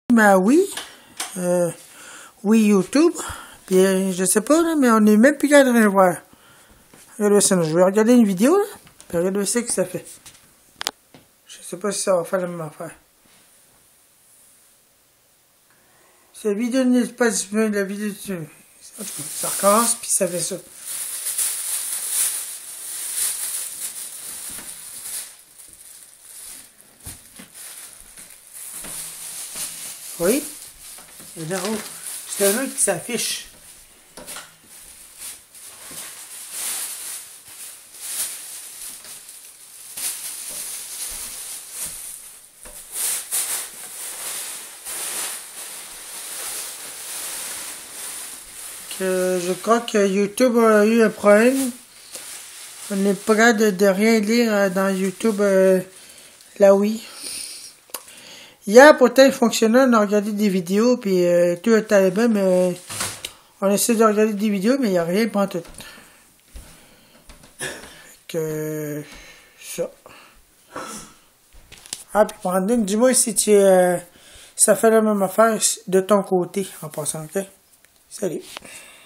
Ma oui, oui YouTube, puis je sais pas, là, mais on est même plus capable de le voir. Regardez ça, je vais regarder une vidéo, là, puis regardez ce que ça fait. Je sais pas si ça va faire la même affaire. Cette vidéo n'est pas disponible, la vidéo ça recommence, puis ça fait ça. Oui, et là-haut, c'est un autre qui s'affiche. Je crois que YouTube a eu un problème. On n'est pas capable de rien lire dans YouTube là oui. Hier, pourtant, il fonctionnait, on a regardé des vidéos, puis tout était bien, mais on essaie de regarder des vidéos, mais il n'y a rien pour tout. Que ça. Ah, puis Brandon, dis-moi si tu ça fait la même affaire de ton côté, en passant, ok? Salut.